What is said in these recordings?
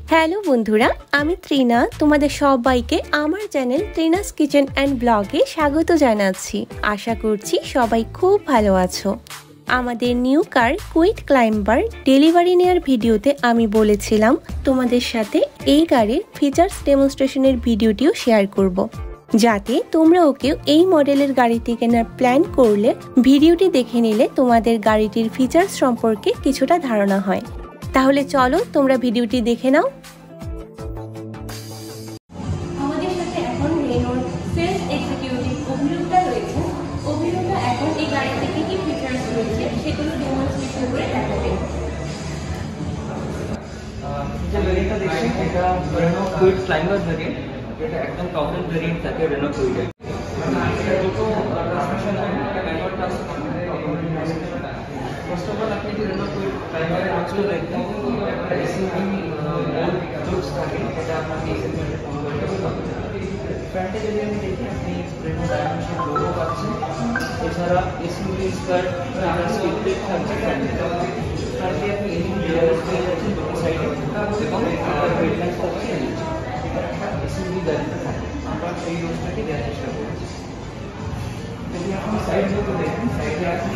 Hello বন্ধুরা, আমি ত্রিনা তোমাদের সবাইকে আমার চ্যানেল ত্রিনাস কিচেন অ্যান্ড ব্লগে স্বাগত জানাচ্ছি। আশা করছি সবাই খুব ভালো আছো। আমাদের new car Kwid climber delivery নেওয়ার ভিডিওতে আমি বলেছিলাম তোমাদের সাথে এই গাড়ির ফিচার্স ডেমনস্ট্রেশনের ভিডিওটিও শেয়ার করব, যাতে তোমরা ওকেও এই মডেলের গাড়িটি কেনার প্ল্যান করলে ভিডিওটি দেখে নিলে তোমাদের গাড়িটির ফিচার্স সম্পর্কে কিছুটা ধারণা হয়। তাহলে চলো তোমরা ভিডিওটি দেখে নাও। আমাদের সাথে এখন রেনোর সেলস এক্সিকিউটিভ অভিরূপা রয়েছে। অভিরূপা এখন এই গাড়িতে কি কি ফিচার্স রয়েছে সেগুলো ডেমনস্ট্রেশন করে দেখাবে। যে ভেরিয়েন্টটা দেখছেন এটা রেনো কুইট ক্লাইম্বার ভেরিয়েন্ট, যেটা একদম টপ এন্ড ভেরিয়েন্ট থাকে রেনো কুইটের। এটা দুটো ট্রান্সমিশন হয়, একটা manual transmission. First of all আপনি যে রেনো কুইট ক্লাইম্বারের লুকসটা দেখবেন, একটা এসইউভি লুকস থাকে, যেটা আপনাকে এই সেগমেন্টে কমফোর্টেবল হবে। ফ্রন্টে যদি আমি দেখি, আপনি রেনো ডাইমেনশন লোগো পাচ্ছেন, এছাড়া এসইউভি ইন্সপায়ার্ড স্টিক প্লেট থাকছে ফ্রন্টে। ফ্রন্টে আপনি এলইডি ডিভাইস পেয়ে যাচ্ছেন দুটো সাইডে, এবং হেডলাইট থাকছে এসইউভি গাড়িতে থাকে। আমরা এই লুকসটাকে দেওয়ার চেষ্টা করেছি। যদি আপনি সাইড ভিউতে দেখেন, সাইডে আপনি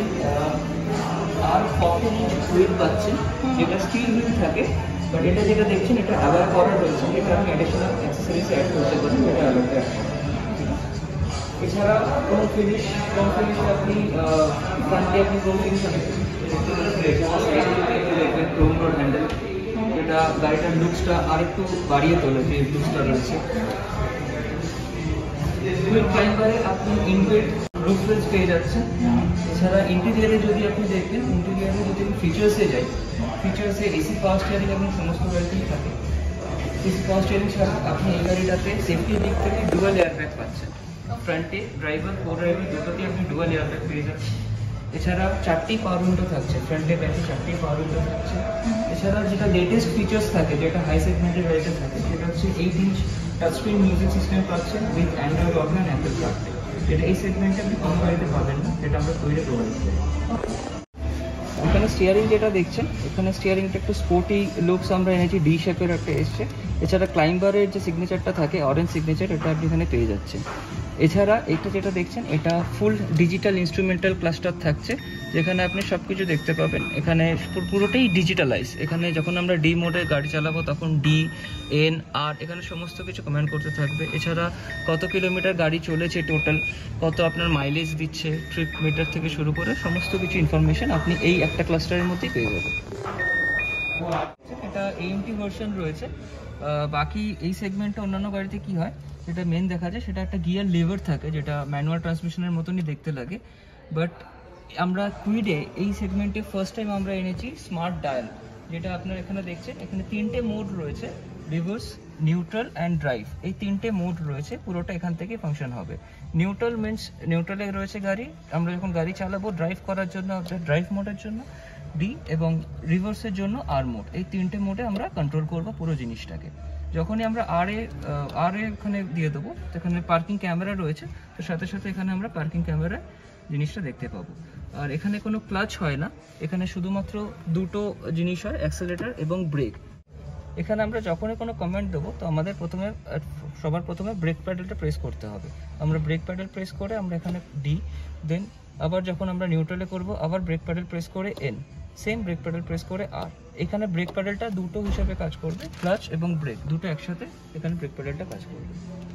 R14 ইঞ্চ হুইল পাচ্ছেন, যেটা স্টিল হুইল থাকে, বাট এটা যেটা দেখছেন এটা অ্যালয় করা রয়েছে, যেটা আপনি অ্যাডিশনাল অ্যাক্সেসরিজ অ্যাড করতে পারেন, যেটা অ্যালয়তে আছে। এছাড়া কোনো ফিনিশ আপনি ফ্রন্টে আপনি ক্রোম ফিনিশ দেখবেন, ক্রোম রোড হ্যান্ডেল, যেটা গাড়িটার লুকসটা আরেকটু বাড়িয়ে তোলে, যে লুকসটা রয়েছে। কুইট ক্লাইম্বারে আপনি ইনবিল্ট রুফ রেস্ট পেয়ে যাচ্ছেন। এছাড়া ইন্টেরিয়ারে যদি আপনি দেখবেন, ইন্টেরিয়ারে যদি আমি ফিচার্সে যাই, ফিচার্সে এসি পাওয়ার স্টিয়ারিং আপনি সমস্ত গাড়িতেই থাকে। এসি পাওয়ার স্টিয়ারিং ছাড়া আপনি এই গাড়িটাতে সেফটির দিক থেকে ডুয়াল এয়ারব্যাগ পাচ্ছেন। ফ্রন্টে ড্রাইভার, কো ড্রাইভার দুটোতেই আপনি ডুয়াল এয়ারব্যাগ পেয়ে যাচ্ছেন। এছাড়া 4টি পাওয়ার উইন্ডো থাকছে, ফ্রন্টে ব্যাকে 4টি পাওয়ার উইন্ডো থাকছে। এছাড়া যেটা লেটেস্ট ফিচার্স থাকে, যেটা হাই সেগমেন্টের গাড়িতে থাকে, সেটা হচ্ছে 8 ইঞ্চ টাচস্ক্রিন মিউজিক সিস্টেম পাচ্ছেন with Android Auto and Apple CarPlay, যেটা এই সেগমেন্টে আপনি কোনো গাড়িতে পাবেন না, যেটা আমরা তৈরি প্রোভাইড করি। এখানে স্টিয়ারিং যেটা দেখছেন, এখানে স্টিয়ারিংটা একটু স্পোর্টি লুকস আমরা এনেছি, ডি শেপের একটা এসছে। এছাড়া ক্লাইম্বারের যে সিগনেচারটা থাকে, অরেঞ্জ সিগনেচার, এটা আপনি এখানে পেয়ে যাচ্ছেন। এছাড়া এটা যেটা দেখছেন, এটা ফুল ডিজিটাল ইনস্ট্রুমেন্টাল ক্লাস্টার থাকছে, যেখানে আপনি সব কিছু দেখতে পাবেন। এখানে পুরোটাই ডিজিটালাইজ। এখানে যখন আমরা ডি মোডে গাড়ি চালাবো, তখন ডি, এন, আর এখানে সমস্ত কিছু কমেন্ট করতে থাকবে। এছাড়া কত কিলোমিটার গাড়ি চলেছে টোটাল, কত আপনার মাইলেজ দিচ্ছে, ট্রিপ মিটার থেকে শুরু করে সমস্ত কিছু ইনফরমেশন আপনি এই একটা ক্লাস্টারের মধ্যেই পেয়ে যাবেন। এটা AMT ভার্সন রয়েছে। বাকি এই সেগমেন্টে অন্যান্য গাড়িতে কি হয়, যেটা মেন দেখা যায়, সেটা একটা গিয়ার লিভার থাকে, যেটা ম্যানুয়াল ট্রান্সমিশনের মতনই দেখতে লাগে। বাট আমরা কুইডে এই সেগমেন্টে ফার্স্ট টাইম আমরা এনেছি স্মার্ট ডায়াল, যেটা আপনার এখানে দেখছেন। এখানে 3টে মোড রয়েছে, রিভার্স, নিউট্রাল অ্যান্ড ড্রাইভ। এই 3টে মোড রয়েছে, পুরোটা এখান থেকে ফাংশন হবে। নিউট্রাল মিনস নিউট্রালে রয়েছে গাড়ি, আমরা যখন গাড়ি চালাবো ড্রাইভ করার জন্য ড্রাইভ মোডের জন্য ডি, এবং রিভার্সের জন্য আর মোড। এই 3টে মোডে আমরা কন্ট্রোল করবো পুরো জিনিসটাকে। যখনই আমরা আর এ এখানে দিয়ে দেবো, এখানে পার্কিং ক্যামেরা রয়েছে, তো সাথে সাথে এখানে আমরা পার্কিং ক্যামেরা জিনিসটা দেখতে পাবো। আর এখানে কোনো ক্লাচ হয় না, এখানে শুধুমাত্র দুটো জিনিস হয়, অ্যাক্সেলেরেটর এবং ব্রেক। এখানে আমরা যখনই কোনো কমেন্ট দেবো, তো আমাদের সবার প্রথমে ব্রেক প্যাডেলটা প্রেস করতে হবে। আমরা ব্রেক প্যাডেল প্রেস করে আমরা এখানে ডি, দেন আবার যখন আমরা নিউট্রালে করব, আবার ব্রেক প্যাডেল প্রেস করে N, same brake pedal press করে আর। এখানে ব্রেক প্যাডেলটা দুটো হিসাবে কাজ করবে, ক্লাচ এবং ব্রেক দুটো একসাথে এখানে ব্রেক প্যাডেলটা কাজ করবে।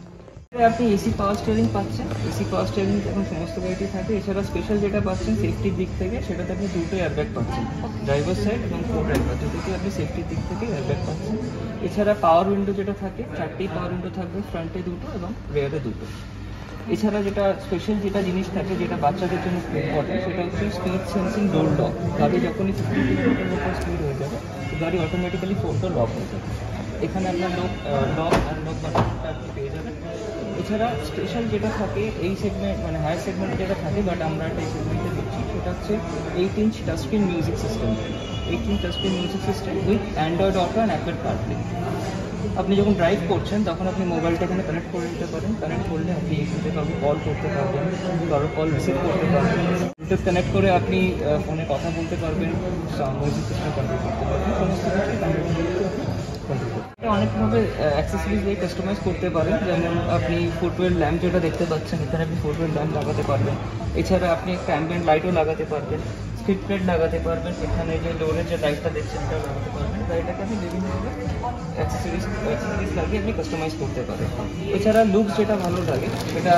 আপনি এসি পাওয়ার স্টিয়ারিং পাচ্ছেন, এসি পাওয়ার স্টিয়ারিং এখন সমস্ত গাড়িতে থাকে। এছাড়া স্পেশাল যেটা পাচ্ছেন সেফটির দিক থেকে, সেটাতে আপনি দুটো এয়ারব্যাগ পাচ্ছেন, ড্রাইভার সাইড এবং কো ড্রাইভার দুটোকে আপনি সেফটির দিক থেকে এয়ারব্যাগ পাচ্ছেন। এছাড়া পাওয়ার উইন্ডো যেটা থাকে, 4টি পাওয়ার উইন্ডো থাকবে, ফ্রন্টে দুটো এবং রেয়ারে দুটো। এছাড়া যেটা স্পেশাল যেটা জিনিস থাকে, যেটা বাচ্চাদের জন্য ইম্পর্টেন্ট, সেটা হচ্ছে স্পিড সেন্সিং ডোর লক। গাড়ি যখনই 50 কিলোমিটার মতো স্পিড হয়ে যাবে, গাড়ি অটোমেটিক্যালি 4টা লক হয়ে যাবে। এখানে আপনার লক আনলক বাটনটা আপনি পেয়ে যাবেন। এছাড়া স্পেশাল যেটা থাকে এই সেগমেন্ট, মানে হায়ার সেগমেন্টে যেটা থাকে, বাট আমরা একটা এই সেগমেন্টে দিচ্ছি, সেটা হচ্ছে 8 inch touchscreen music system. 8 inch touchscreen music system with Android Auto and Apple CarPlay. আপনি যখন ড্রাইভ করছেন, তখন আপনি মোবাইলটা এখানে কানেক্ট করে নিতে পারেন। কানেক্ট করলে আপনি এখান থেকে কাউকে কল করতে পারবেন, কারো কল রিসিভ করতে পারবেন। ব্লুটুথ কানেক্ট করে আপনি ফোনে কথা বলতে পারবেন, মিউজিক সিস্টেম কন্ট্রোল করতে পারবেন, সমস্ত কিছু কন্ট্রোল করতে অনেকভাবে অ্যাক্সেসরিজ দিয়ে কাস্টমাইজ করতে পারেন, যেমন আপনি ফুটওয়ের ল্যাম্প যেটা দেখতে পাচ্ছেন, এখানে আপনি ফুটওয়ের ল্যাম্প লাগাতে পারবেন। এছাড়া আপনি একটা অ্যাম্বিয়েন্ট লাইটও লাগাতে পারবেন, স্ট্রিট লাইট লাগাতে পারবেন, এখানে যে ডোরের যে লাইটটা দেখছেন সেটাও লাগাতে পারবেন। লাইটটাকে আপনি বিভিন্নভাবে অ্যাক্সেসরিজ লাগিয়ে আপনি কাস্টমাইজ করতে পারেন। এছাড়া লুকস যেটা ভালো লাগে সেটা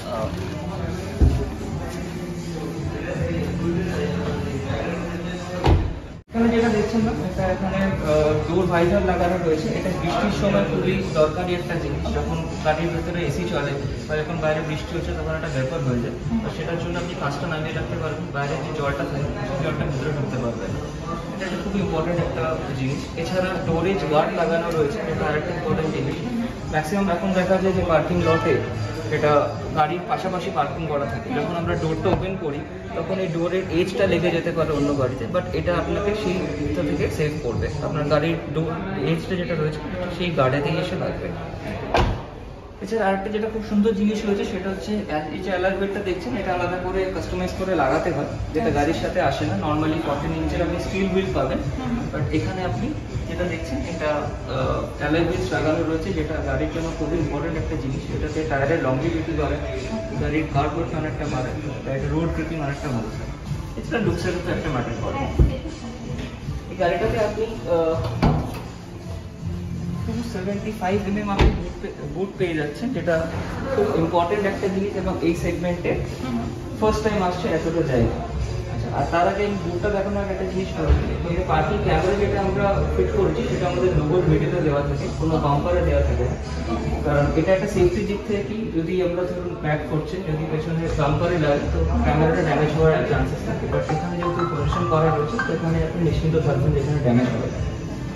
এখানে যেটা দেখছেন না, এটা এখানে ডোর ভাইজার লাগানো রয়েছে। এটা বৃষ্টির সময় খুবই দরকারি একটা জিনিস, যখন গাড়ির ভেতরে এসি চলে বা যখন বাইরে বৃষ্টি হচ্ছে তখন একটা ব্যাপার হয়ে যায়, তো সেটার জন্য আপনি কাজটা নামিয়ে রাখতে পারবেন, বাইরে যে জলটা থাকে সেই জলটা ভিতরে ঢুকতে পারবেন। এটা একটা খুব ইম্পর্টেন্ট একটা জিনিস। এছাড়া স্টোরেজ গার্ড লাগানো রয়েছে, এটা আরেকটা ইম্পর্টেন্ট জিনিস। ম্যাক্সিমাম এখন দেখা যায় যে পার্কিং লটে এটা গাড়ির পাশাপাশি পার্কিং করা থাকে, যখন আমরা ডোরটা ওপেন করি তখন এই ডোরের এজটা লেগে যেতে পারে অন্য গাড়িতে, বাট এটা আপনাকে সেই দিকটা থেকে সেভ করবে। আপনার গাড়ির ডোর এজটা যেটা রয়েছে সেই গার্ডেতেই এসে লাগবে। এছাড়া আরেকটা যেটা খুব সুন্দর জিনিস রয়েছে সেটা হচ্ছে এই যে অ্যালয় হুইলটা দেখছেন, এটা আলাদা করে কাস্টমাইজ করে লাগাতে হয়, যেটা গাড়ির সাথে আসে না। নর্মালি 14 ইঞ্চের আপনি স্টিল হুইল পাবেন, বাট এখানে আপনি যেটা দেখছেন এটা অ্যালয় হুইলস লাগানো রয়েছে, যেটা গাড়ির জন্য খুবই ইম্পর্টেন্ট একটা জিনিস। এটাতে টায়ারের লংজিভিটি বাড়ে, গাড়ির কার্বোর্ড অনেকটা বাড়ে, গাড়ির রোড ট্রিপিং অনেকটা ভালো থাকে। এছাড়া লুকসের তো একটা ম্যাটার করে। এই গাড়িটাতে আপনি 275 mm আপনি বুট পেয়ে যাচ্ছেন, যেটা খুব ইম্পর্টেন্ট একটা জিনিস এবং এই সেগমেন্টে ফার্স্ট টাইম আসছে এতটা জায়গা। আচ্ছা, আর তার আগে এই বুটটা দেখানোর আগে একটা জিনিস করেছি, এই যে পার্কিং ক্যামেরা যেটা আমরা ফিট করেছি সেটা আমাদের লোগোর ভিডিওতে দেওয়া থাকে, কোনো বাম্পারে দেওয়া থাকে, কারণ এটা একটা সেফটির দিক থেকে কি, যদি আমরা ধরুন ব্যাক করছে, যদি পেছনে বাম্পারে লাগে তো ক্যামেরাটা ড্যামেজ হওয়ার চান্সেস থাকে, বাট সেখানে যেহেতু পজিশন করা রয়েছে সেখানে আপনি নিশ্চিন্ত থাকবেন যেখানে ড্যামেজ হবে না।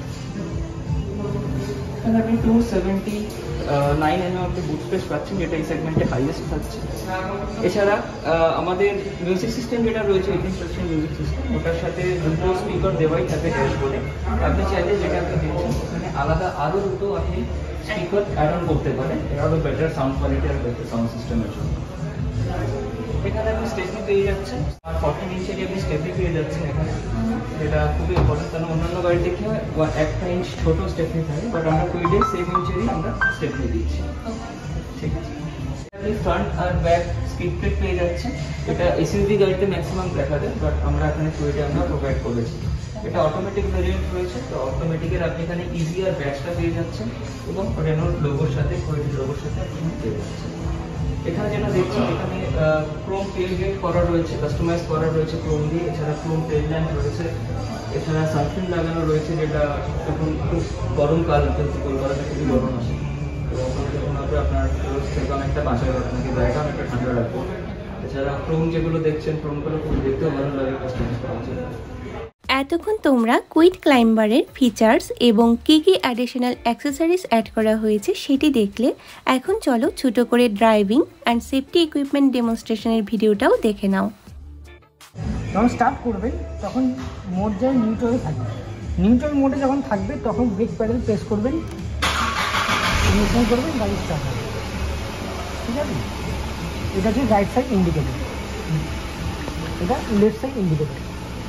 আপনি 279 mm আপনি বুট স্পেস পাচ্ছেন, যেটা এই সেগমেন্টে হাইয়েস্ট থাকছে। এছাড়া আমাদের মিউজিক সিস্টেম যেটা রয়েছে, 18 সেকশন মিউজিক সিস্টেম, ওটার সাথে দুটো স্পিকার দেওয়াই থাকে ড্যাশবোর্ডে। আপনি চাইলে যেটা আপনি দেখছেন ওখানে আলাদা আরও দুটো আপনি স্পিকার অ্যাড অন করতে পারেন, আরও বেটার সাউন্ড কোয়ালিটি আর বেটার সাউন্ড সিস্টেমের জন্য। এখানে আপনি স্টেপনি পেয়ে যাচ্ছেন, আর 14 ইঞ্চেরই আপনি স্টেপনি পেয়ে যাচ্ছেন এখানে, যেটা খুবই ইম্পর্টেন্ট, কারণ অন্যান্য গাড়ি দেখে 1 ইঞ্চ ছোটো স্টেপনি থাকে, বাট আমরা কুইডে সেম ইঞ্চেরই আমরা স্টেপনি দিচ্ছি। ঠিক আছে, আপনি ফ্রন্ট আর ব্যাক স্কিড প্লেট পেয়ে যাচ্ছেন, এটা এসইউভি গাড়িতে ম্যাক্সিমাম দেখা যায়, বাট আমরা এখানে কুইডে আমরা প্রোভাইড করেছি। এটা অটোমেটিক ভেরিয়েন্ট রয়েছে, তো অটোমেটিকের আপনি এখানে ইজি আর ব্যাচটা পেয়ে যাচ্ছেন এবং রেনোর লোগোর সাথে কুইডের লোগোর সাথে আপনি পেয়ে যাচ্ছেন। এখানে যেটা দেখছেন এখানে ক্রোম টেল গেট করা রয়েছে, কাস্টমাইজ করা রয়েছে ক্রোম দিয়ে। এছাড়া ক্রোম টেল ল্যাম্প রয়েছে, এছাড়া সানস্ক্রিন লাগানো রয়েছে, যেটা এখন খুব গরমকাল, কিন্তু কলকাতাতে খুবই গরম আছে, তো যখন আপনার থেকে অনেকটা বাঁচাবে, আপনাকে গাড়িটা অনেকটা ঠান্ডা রাখবো। এছাড়া ক্রোম যেগুলো দেখছেন ক্রোমগুলো খুব দেখতেও ভালো লাগে কাস্টমাইজ করার জন্য। এতক্ষণ তোমরা কুইড ক্লাইম্বারের ফিচার্স এবং কী কী অ্যাডিশনাল অ্যাক্সেসরিজ অ্যাড করা হয়েছে সেটি দেখলে। এখন চলো ছোটো করে ড্রাইভিং অ্যান্ড সেফটি ইকুইপমেন্ট ডেমনস্ট্রেশনের ভিডিওটাও দেখে নাও। যখন স্টার্ট করবেন তখন মোড যায় নিউট্রালে থাকবে, নিউট্রাল মোডে যখন থাকবে তখন ব্রেক প্যাডেল প্রেস করবেন, ইগনিশন করবেন, গাড়ি স্টার্ট হবে। ঠিক আছে, এটা হচ্ছে রাইট সাইড ইন্ডিকেটর, এটা left side indicator.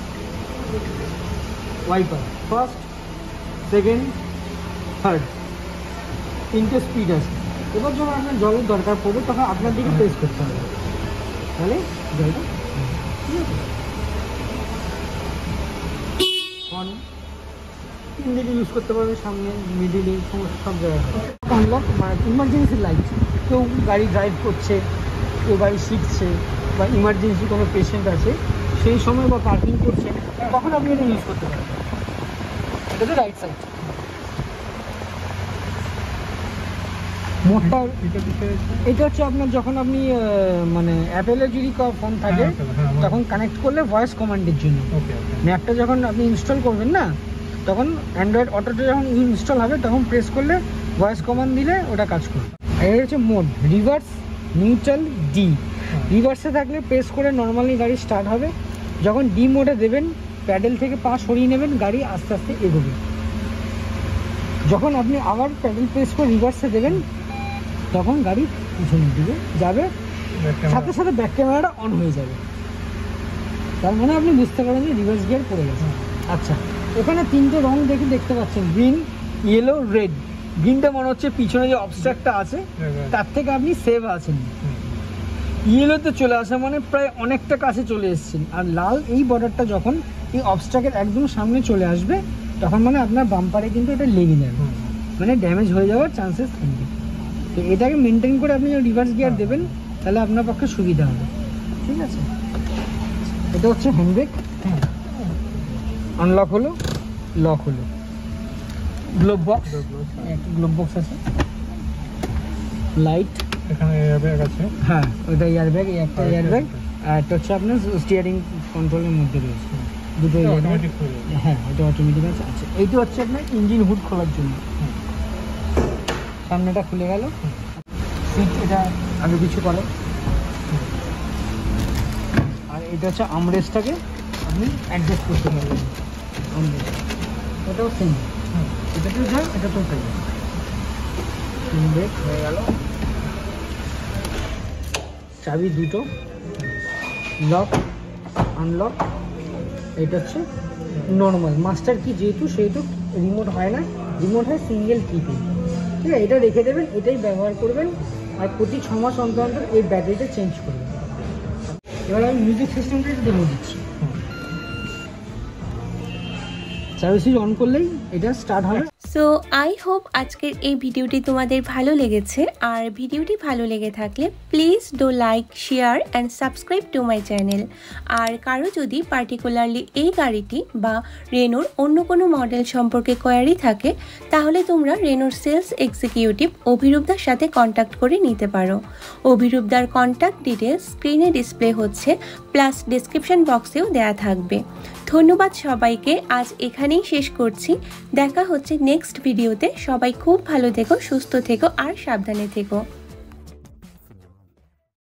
Wiper first, second, third, 3টে স্পিড আছে। এবার যখন আপনার জলের দরকার পড়বে তখন আপনার দিকে প্রেস করতে হবে, তাহলে জলটা ঠিক আছে। 3 দিকে ইউজ করতে পারবে, সামনে, মিডিলে, সমস্ত সব জায়গায়। আনলক ইমার্জেন্সি লাইট, কেউ গাড়ি ড্রাইভ করছে, কেউ গাড়ি শিখছে, বা ইমার্জেন্সি কোনো পেশেন্ট আছে সেই সময়, বা পার্কিং করছে, তখন আপনি এটা ইউজ করতে পারবেন। এটা হচ্ছে রাইট সাইড। মোটটা এটা হচ্ছে আপনার যখন আপনি মানে অ্যাপেলের যদি ফোন থাকে তখন কানেক্ট করলে ভয়েস কমান্ডের জন্য। ম্যাপটা যখন আপনি ইনস্টল করবেন না, তখন অ্যান্ড্রয়েড অটোটা যখন ইনস্টল হবে তখন প্রেস করলে ভয়েস কমান্ড দিলে ওটা কাজ করবে। আর এটা হচ্ছে মোড, রিভার্স, নিউট্রাল, ডি। রিভার্সে থাকলে প্রেস করে নর্মালি গাড়ি স্টার্ট হবে, যখন ডি মোডে দেবেন প্যাডেল থেকে পা সরিয়ে নেবেন, গাড়ি আস্তে আস্তে এগোবে। যখন আপনি আবার প্যাডেল প্রেস করে রিভার্সে দেবেন তখন গাড়ি পিছনের দিকে যাবে, সাথে সাথে ব্যাক ক্যামেরাটা অন হয়ে যাবে, তার মানে আপনি বুঝতে পারেন যে রিভার্স গিয়ার পড়ে গেছে। আচ্ছা, এখানে 3টে রং দেখতে পাচ্ছেন, গ্রিন, ইয়েলো, রেড। গ্রিনটা মনে হচ্ছে পিছনে যে অবস্ট্রাক্টটা আছে তার থেকে আপনি সেভ আছেন। ইয়েলোতে চলে আসা মানে প্রায় অনেকটা কাছে চলে এসেছেন। আর লাল এই বর্ডারটা যখন এই অবস্ট্রাকের একদম সামনে চলে আসবে তখন মানে আপনার বাম্পারে কিন্তু এটা লেগে যাবে, মানে ড্যামেজ হয়ে যাওয়ার চান্সেস থাকবে। তো এটাকে মেনটেন করে আপনি রিভার্স গিয়ার দেবেন তাহলে আপনার পক্ষে সুবিধা হবে। ঠিক আছে, এটা হচ্ছে হ্যান্ড ব্রেক। আনলক হলো, লক হলো, গ্লোভ বক্স, একটা গ্লোভ বক্স আছে, লাইট, এখানে এয়ারব্যাগ আছে। হ্যাঁ ওটা এয়ারব্যাগ, একটা এয়ারব্যাগ আর একটা হচ্ছে আপনার স্টিয়ারিং কন্ট্রোলের মধ্যে রয়েছে দুটো এয়ারব্যাগ। হ্যাঁ এটা অটোমেটিক আছে। আচ্ছা এইটা হচ্ছে আপনার ইঞ্জিন হুড খোলার জন্য, সামনেটা খুলে গেল, সিট এটা আগে কিছু করে। আর এটা হচ্ছে আমরেস্টটাকে আপনি অ্যাডজাস্ট করতে পারবেন। আমরেস্ট ওটাও সেম, এটাতেও যায় এটাতেও যায়। ব্রেক হয়ে গেল, চাবি দুটো, লক আনলক। এটা হচ্ছে নর্মাল মাস্টার কি, যেহেতু সেহেতু রিমোট হয় না, রিমোট হয় সিঙ্গেল কিতে। ঠিক আছে, এটা রেখে দেবেন, এটাই ব্যবহার করবেন। আর প্রতি 6 মাস অন্তর অন্তর এই ব্যাটারিটা চেঞ্জ করবেন। এবার আমি মিউজিক সিস্টেমটা দেখে দিচ্ছি। সার্ভিস সুইচ অন করলেই এটা স্টার্ট হবে। সো আই হোপ আজকের এই ভিডিওটি তোমাদের ভালো লেগেছে। আর ভিডিওটি ভালো লেগে থাকলে please do like, share and subscribe to my channel. আর কারো যদি পার্টিকুলারলি এই গাড়িটি বা রেনোর অন্য কোনো মডেল সম্পর্কে কোয়ারি থাকে তাহলে তোমরা রেনোর সেলস এক্সিকিউটিভ অভিরূপদার সাথে কন্ট্যাক্ট করে নিতে পারো। অভিরূপদার কন্ট্যাক্ট ডিটেলস স্ক্রিনে ডিসপ্লে হচ্ছে, প্লাস ডেসক্রিপশন বক্সেও দেয়া থাকবে। ধন্যবাদ সবাইকে, আজ এখানেই শেষ করছি। দেখা হচ্ছে নেক্সট ভিডিওতে। সবাই খুব ভালো থেকো, সুস্থ থেকো আর সাবধানে থেকো।